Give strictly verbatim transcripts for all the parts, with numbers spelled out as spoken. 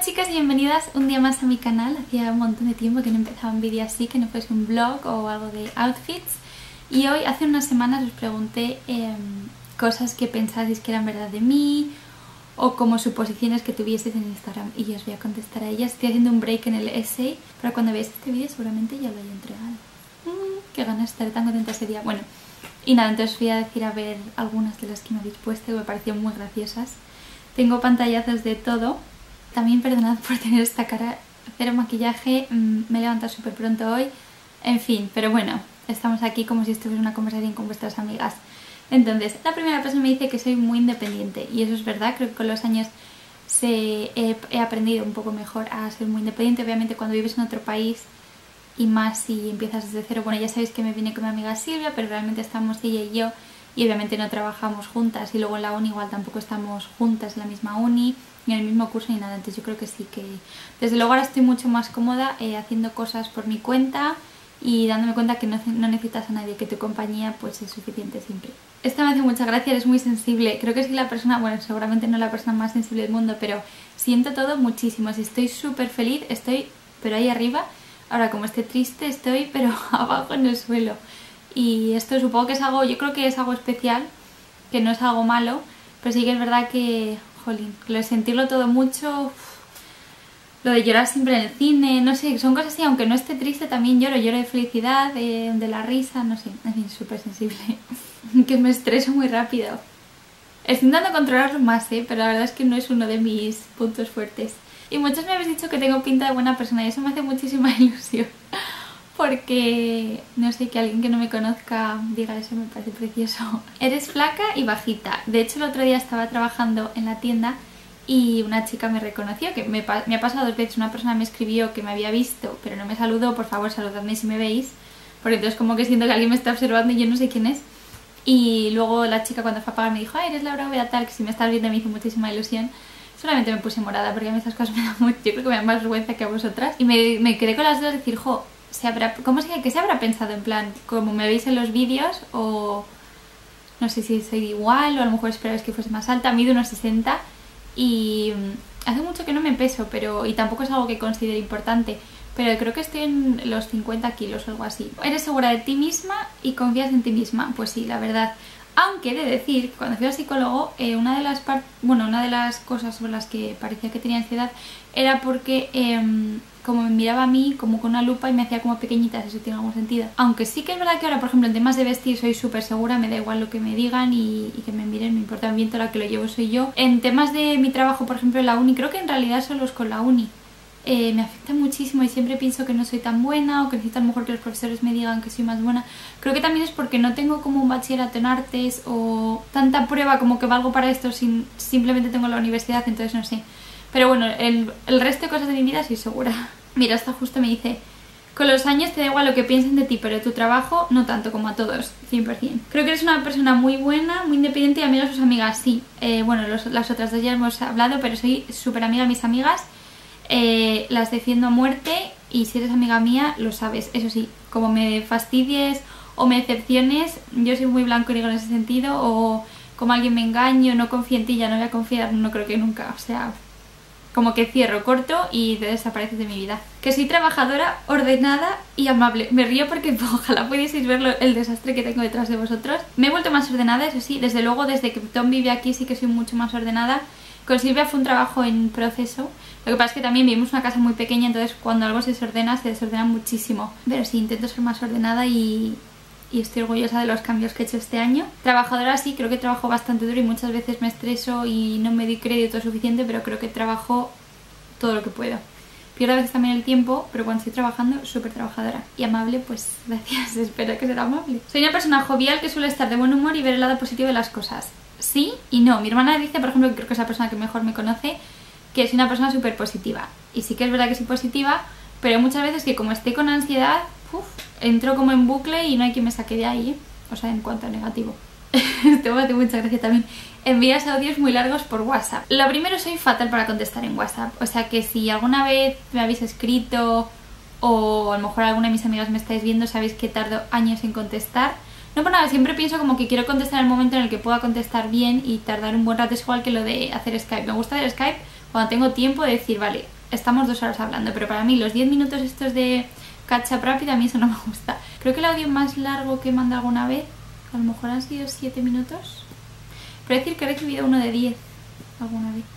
chicas y bienvenidas un día más a mi canal. Hacía un montón de tiempo que no empezaba un vídeo así, que no fuese un vlog o algo de outfits. Y hoy, hace unas semanas, os pregunté eh, cosas que pensáis que eran verdad de mí o como suposiciones que tuvieseis en Instagram, y os voy a contestar a ellas. Estoy haciendo un break en el essay, pero cuando veáis este vídeo seguramente ya lo haya entregado. Mm, qué ganas, estaré tan contenta ese día. Bueno, y nada, entonces os voy a decir a ver algunas de las que me habéis puesto que me parecieron muy graciosas. Tengo pantallazos de todo. También perdonad por tener esta cara, cero maquillaje, mmm, me he levantado súper pronto hoy, en fin, pero bueno, estamos aquí como si estuviera en una conversación con vuestras amigas. Entonces, la primera persona me dice que soy muy independiente, y eso es verdad. Creo que con los años se, he, he aprendido un poco mejor a ser muy independiente. Obviamente cuando vives en otro país, y más si empiezas desde cero, bueno, ya sabéis que me vine con mi amiga Silvia, pero realmente estamos ella y yo, y obviamente no trabajamos juntas, y luego en la uni igual tampoco estamos juntas en la misma uni, ni en el mismo curso ni nada. Entonces yo creo que sí que... Desde luego ahora estoy mucho más cómoda eh, haciendo cosas por mi cuenta y dándome cuenta que no, no necesitas a nadie, que tu compañía pues es suficiente siempre. Esta me hace mucha gracia, eres muy sensible. Creo que soy la persona, bueno, seguramente no la persona más sensible del mundo, pero siento todo muchísimo. Si estoy súper feliz, estoy pero ahí arriba. Ahora como esté triste, estoy pero abajo en el suelo. Y esto supongo que es algo, yo creo que es algo especial, que no es algo malo, pero sí que es verdad que... Jolín, lo de sentirlo todo mucho, uff, lo de llorar siempre en el cine, no sé, son cosas así, aunque no esté triste también lloro, lloro de felicidad, de, de la risa, no sé, en fin, súper sensible, que me estreso muy rápido. Estoy intentando controlarlo más, ¿eh? Pero la verdad es que no es uno de mis puntos fuertes. Y muchos me habéis dicho que tengo pinta de buena persona y eso me hace muchísima ilusión, porque, no sé, que alguien que no me conozca diga eso me parece precioso. Eres flaca y bajita. De hecho, el otro día estaba trabajando en la tienda y una chica me reconoció, que me, me ha pasado dos veces. Una persona me escribió que me había visto, pero no me saludó. Por favor, saludadme si me veis, porque entonces como que siento que alguien me está observando y yo no sé quién es. Y luego la chica cuando fue a pagar me dijo, ay, eres Laura Bea tal, que si me estás viendo me hizo muchísima ilusión. Solamente me puse morada porque a mí esas cosas me dan mucho, yo creo que me dan más vergüenza que a vosotras. Y me, me quedé con las dudas de decir, jo, ¿Se habrá, ¿cómo se, ¿qué se habrá pensado? En plan, como me veis en los vídeos, o no sé si soy igual, o a lo mejor esperabais que fuese más alta. Mido unos sesenta y hace mucho que no me peso, pero y tampoco es algo que considere importante, pero creo que estoy en los cincuenta kilos o algo así. ¿Eres segura de ti misma y confías en ti misma? Pues sí, la verdad. Aunque he de decir que cuando fui al psicólogo, eh, una de las part bueno, una de las cosas sobre las que parecía que tenía ansiedad era porque eh, como me miraba a mí como con una lupa y me hacía como pequeñitas, eso tiene algún sentido. Aunque sí que es verdad que ahora, por ejemplo, en temas de vestir soy súper segura, me da igual lo que me digan y, y que me miren, me importa bien, toda la que lo llevo soy yo. En temas de mi trabajo, por ejemplo, en la uni, creo que en realidad solo es con la uni. Eh, me afecta muchísimo y siempre pienso que no soy tan buena o que necesito a lo mejor que los profesores me digan que soy más buena. Creo que también es porque no tengo como un bachillerato en artes o tanta prueba como que valgo para esto, sin, simplemente tengo la universidad, entonces no sé. Pero bueno, el, el resto de cosas de mi vida soy segura. Mira, esta justo me dice, con los años te da igual lo que piensen de ti, pero tu trabajo no tanto, como a todos, cien por cien. Creo que eres una persona muy buena, muy independiente y amiga de sus amigas, sí. Eh, bueno, los, las otras dos ya hemos hablado, pero soy súper amiga de mis amigas. Eh, las defiendo a muerte y si eres amiga mía lo sabes. Eso sí, como me fastidies o me decepciones, yo soy muy blanco y negro en ese sentido, o como alguien me engañe o no confío en ti, ya no voy a confiar, no creo que nunca, o sea, como que cierro, corto y te desapareces de mi vida. Que soy trabajadora, ordenada y amable. Me río porque ojalá pudieseis ver lo, el desastre que tengo detrás de vosotros. Me he vuelto más ordenada, eso sí, desde luego desde que Tom vive aquí sí que soy mucho más ordenada. Con Silvia fue un trabajo en proceso. Lo que pasa es que también vivimos en una casa muy pequeña, entonces cuando algo se desordena, se desordena muchísimo. Pero sí, intento ser más ordenada y, y estoy orgullosa de los cambios que he hecho este año. Trabajadora sí, creo que trabajo bastante duro y muchas veces me estreso y no me doy crédito suficiente, pero creo que trabajo todo lo que puedo. Pierdo a veces también el tiempo, pero cuando estoy trabajando, súper trabajadora. Y amable, pues gracias, espero que será amable. Soy una persona jovial que suele estar de buen humor y ver el lado positivo de las cosas. Sí y no. Mi hermana dice, por ejemplo, que creo que es la persona que mejor me conoce, que soy una persona súper positiva. Y sí que es verdad que soy positiva, pero muchas veces que como esté con ansiedad, uf, entro como en bucle y no hay quien me saque de ahí, ¿eh? O sea, en cuanto a negativo. Esto me hace mucha gracia también. Envías audios muy largos por WhatsApp. Lo primero, soy fatal para contestar en WhatsApp. O sea que si alguna vez me habéis escrito o a lo mejor alguna de mis amigas me estáis viendo, sabéis que tardo años en contestar. No por nada, siempre pienso como que quiero contestar en el momento en el que pueda contestar bien y tardar un buen rato. Es igual que lo de hacer Skype. Me gusta hacer Skype cuando tengo tiempo de decir, vale, estamos dos horas hablando, pero para mí los diez minutos estos de catch up rápido, a mí eso no me gusta. Creo que el audio más largo que he mandado alguna vez, a lo mejor han sido siete minutos, pero decir que he recibido uno de diez alguna vez.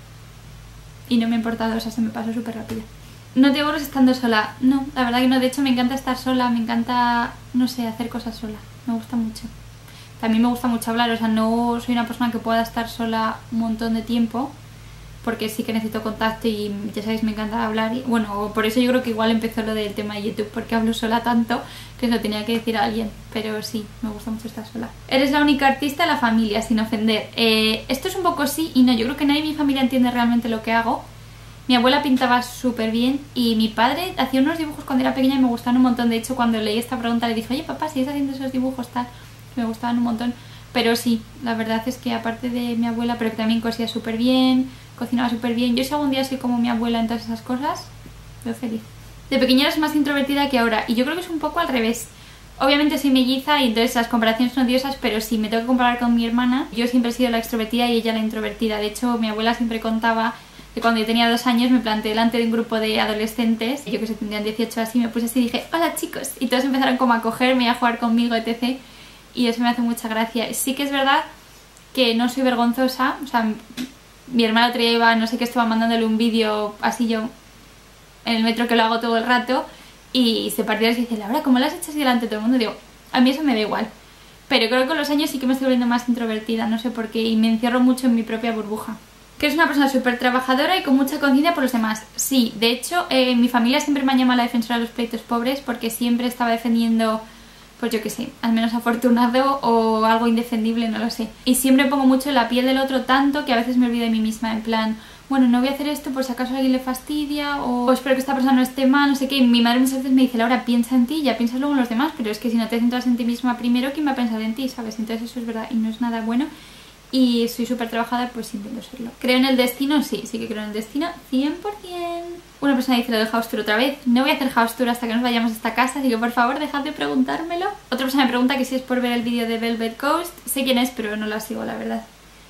Y no me ha importado, o sea, se me pasó súper rápido. No te aburres estando sola. No, la verdad que no. De hecho, me encanta estar sola, me encanta, no sé, hacer cosas sola. Me gusta mucho. También me gusta mucho hablar, o sea, no soy una persona que pueda estar sola un montón de tiempo, porque sí que necesito contacto y ya sabéis, me encanta hablar. Y, bueno, por eso yo creo que igual empezó lo del tema de YouTube, porque hablo sola tanto que se lo tenía que decir a alguien. Pero sí, me gusta mucho estar sola. Eres la única artista de la familia, sin ofender. Eh, esto es un poco sí y no. Yo creo que nadie en mi familia entiende realmente lo que hago. Mi abuela pintaba súper bien y mi padre hacía unos dibujos cuando era pequeña y me gustaban un montón. De hecho, cuando leí esta pregunta le dije, oye papá, ¿sigues haciendo esos dibujos tal? Que me gustaban un montón. Pero sí, la verdad es que aparte de mi abuela, pero que también cosía súper bien, cocinaba súper bien. Yo si algún día soy como mi abuela en todas esas cosas, veo feliz. De pequeña eras más introvertida que ahora y yo creo que es un poco al revés. Obviamente soy melliza y entonces las comparaciones son odiosas, pero si me tengo que comparar con mi hermana, yo siempre he sido la extrovertida y ella la introvertida. De hecho, mi abuela siempre contaba que cuando yo tenía dos años me planté delante de un grupo de adolescentes, yo que sé, tendrían dieciocho así, me puse así y dije, hola chicos, y todos empezaron como a cogerme y a jugar conmigo, etcétera. Y eso me hace mucha gracia. Sí que es verdad que no soy vergonzosa, o sea, mi hermana otro día iba, no sé qué, estaba mandándole un vídeo así yo en el metro, que lo hago todo el rato, y se partió y dice, Laura, ¿cómo lo has hecho así delante de todo el mundo? Digo, a mí eso me da igual. Pero creo que con los años sí que me estoy volviendo más introvertida, no sé por qué, y me encierro mucho en mi propia burbuja. Que es una persona súper trabajadora y con mucha conciencia por los demás. Sí, de hecho, eh, mi familia siempre me ha llamado la defensora de los pleitos pobres porque siempre estaba defendiendo, pues yo qué sé, al menos afortunado o algo indefendible, no lo sé. Y siempre pongo mucho en la piel del otro tanto que a veces me olvido de mí misma, en plan, bueno, no voy a hacer esto por si acaso a alguien le fastidia o, o espero que esta persona no esté mal, no sé qué. Y mi madre muchas veces me dice, Laura, piensa en ti, ya piensas luego en los demás, pero es que si no te centras en ti misma primero, ¿quién va a pensar en ti? ¿Sabes? Entonces eso es verdad y no es nada bueno. Y soy súper trabajadora, pues intento serlo. ¿Creo en el destino? Sí, sí que creo en el destino, cien por cien. Una persona dice lo del house tour otra vez. No voy a hacer house tour hasta que nos vayamos a esta casa, así que por favor dejad de preguntármelo. Otra persona me pregunta que si es por ver el vídeo de Velvet Coast. Sé quién es, pero no la sigo, la verdad.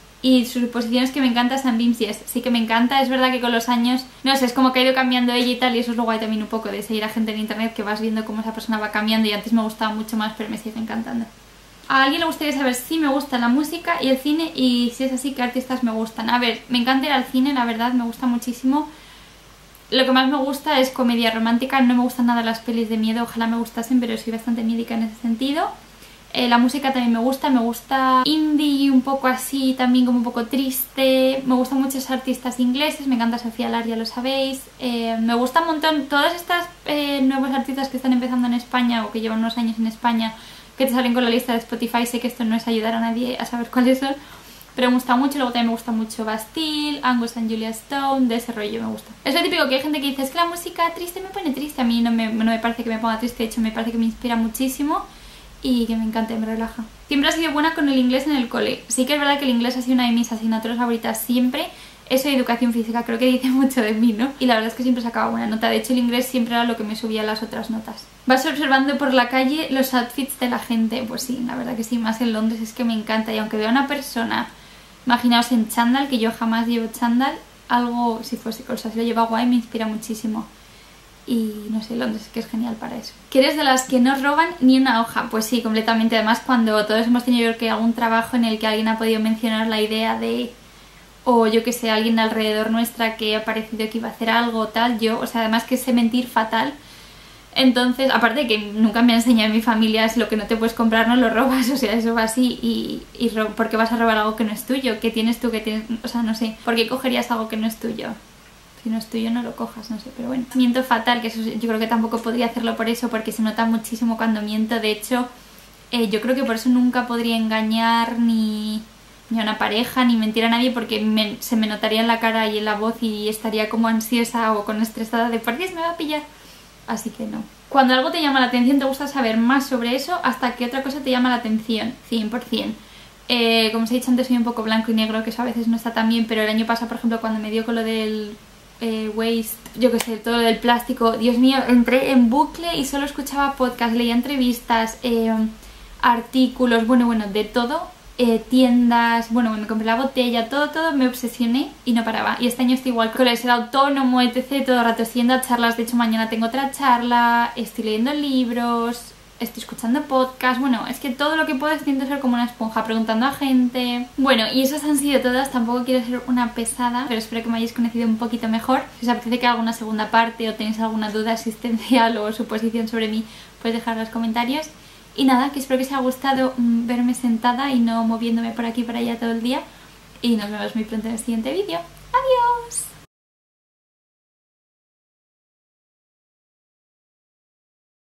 Y sus posiciones que me encanta Sam Beams, yes, sí que me encanta. Es verdad que con los años, no sé, es como que ha ido cambiando ella y tal, y eso es lo guay también un poco de seguir a gente en internet, que vas viendo cómo esa persona va cambiando y antes me gustaba mucho más, pero me sigue encantando. A alguien le gustaría saber si me gusta la música y el cine y si es así, qué artistas me gustan. A ver, me encanta ir al cine, la verdad, me gusta muchísimo. Lo que más me gusta es comedia romántica, no me gustan nada las pelis de miedo, ojalá me gustasen, pero soy bastante miedica en ese sentido. Eh, la música también me gusta, me gusta indie, un poco así, también como un poco triste. Me gustan muchos artistas ingleses, me encanta Sofía Lar, ya lo sabéis. Eh, me gusta un montón todas estas eh, nuevos artistas que están empezando en España o que llevan unos años en España, que te salen con la lista de Spotify. Sé que esto no es ayudar a nadie a saber cuáles son, pero me gusta mucho. Luego también me gusta mucho Bastille, Angus and Julia Stone, de ese rollo me gusta. Es lo típico que hay gente que dice, es que la música triste me pone triste. A mí no me, no me parece que me ponga triste, de hecho me parece que me inspira muchísimo y que me encanta, me relaja. Siempre he sido buena con el inglés en el cole. Sí que es verdad que el inglés ha sido una de mis asignaturas favoritas siempre. Eso y educación física, creo que dice mucho de mí, ¿no? Y la verdad es que siempre sacaba buena nota. De hecho, el inglés siempre era lo que me subía las otras notas. Vas observando por la calle los outfits de la gente. Pues sí, la verdad que sí, más en Londres es que me encanta. Y aunque vea una persona, imaginaos en chándal, que yo jamás llevo chándal, algo, si fuese cosa, si lo lleva guay, me inspira muchísimo. Y no sé, Londres es que es genial para eso. ¿Que eres de las que no roban ni una hoja? Pues sí, completamente. Además, cuando todos hemos tenido, yo creo que algún trabajo en el que alguien ha podido mencionar la idea de... o yo que sé, alguien alrededor nuestra que ha parecido que iba a hacer algo o tal, yo, o sea, además que sé mentir fatal. Entonces, aparte de que nunca me ha enseñado en mi familia, es lo que no te puedes comprar, no lo robas, o sea, eso va así. Y, y ¿por qué vas a robar algo que no es tuyo? ¿Qué tienes tú que tienes? O sea, no sé, ¿por qué cogerías algo que no es tuyo? Si no es tuyo no lo cojas, no sé, pero bueno. Miento fatal, que eso yo creo que tampoco podría hacerlo por eso, porque se nota muchísimo cuando miento. De hecho, eh, yo creo que por eso nunca podría engañar ni... ni a una pareja, ni mentir a nadie, porque me, se me notaría en la cara y en la voz y estaría como ansiosa o con estresada de por Dios me va a pillar. Así que no. Cuando algo te llama la atención, te gusta saber más sobre eso hasta que otra cosa te llama la atención, cien por cien. Eh, como os he dicho antes, soy un poco blanco y negro, que eso a veces no está tan bien, pero el año pasado, por ejemplo, cuando me dio con lo del eh, waste, yo qué sé, todo lo del plástico, Dios mío, entré en bucle y solo escuchaba podcast, leía entrevistas, eh, artículos, bueno, bueno, de todo. eh, tiendas, bueno, me compré la botella, todo, todo, me obsesioné y no paraba. Y este año estoy igual con el ser autónomo, etcétera, todo el rato estoy yendo a charlas, de hecho mañana tengo otra charla, estoy leyendo libros, estoy escuchando podcasts, bueno, es que todo lo que puedo intento ser como una esponja, preguntando a gente. Bueno, y esas han sido todas, tampoco quiero ser una pesada, pero espero que me hayáis conocido un poquito mejor. Si os apetece que haga una segunda parte o tenéis alguna duda existencial o suposición sobre mí, podéis dejar en los comentarios. Y nada, que espero que os haya gustado verme sentada y no moviéndome por aquí y por allá todo el día. Y nos vemos muy pronto en el siguiente vídeo.